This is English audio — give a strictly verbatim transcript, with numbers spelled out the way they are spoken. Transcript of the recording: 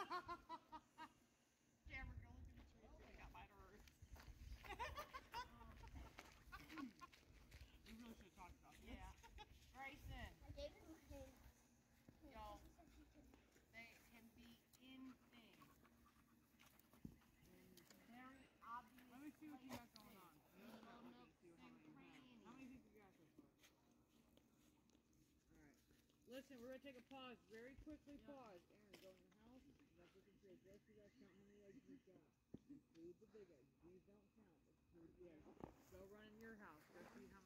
Jammer, go look in the tree. Oh, I got mine hurt. We really should have talked about this. Yeah. Grayson. I gave him his. Y'all, they can be in things. Very obvious. Let me see what you got going on. No, no, no. How many think you got so far? Alright. Listen, we're going to take a pause. Very quickly yep. pause. Aaron, go in the house. Like you can say, just you guys count how many eggs you got. Include the big eggs. These don't count. Include the eggs. Go run in your house. Go see how